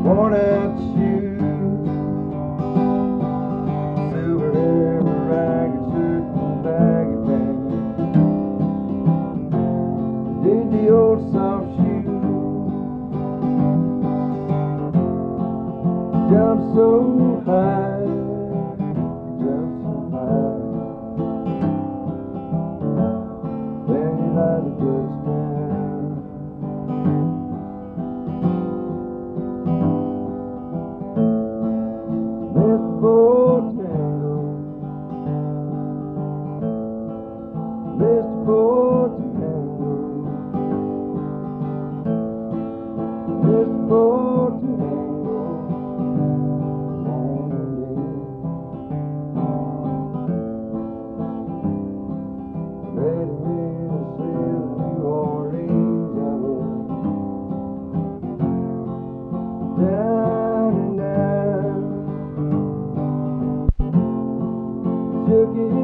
worn out shoes, silver hair, ragged shirt, and baggy pants. Did the old soft shoe jump so high, jump so high, then you light a touchdown. Mr. Bojangles, Mr. Bojangles, Mr. Bojangles, ready me to sail to New Orleans. I was down and down, shook it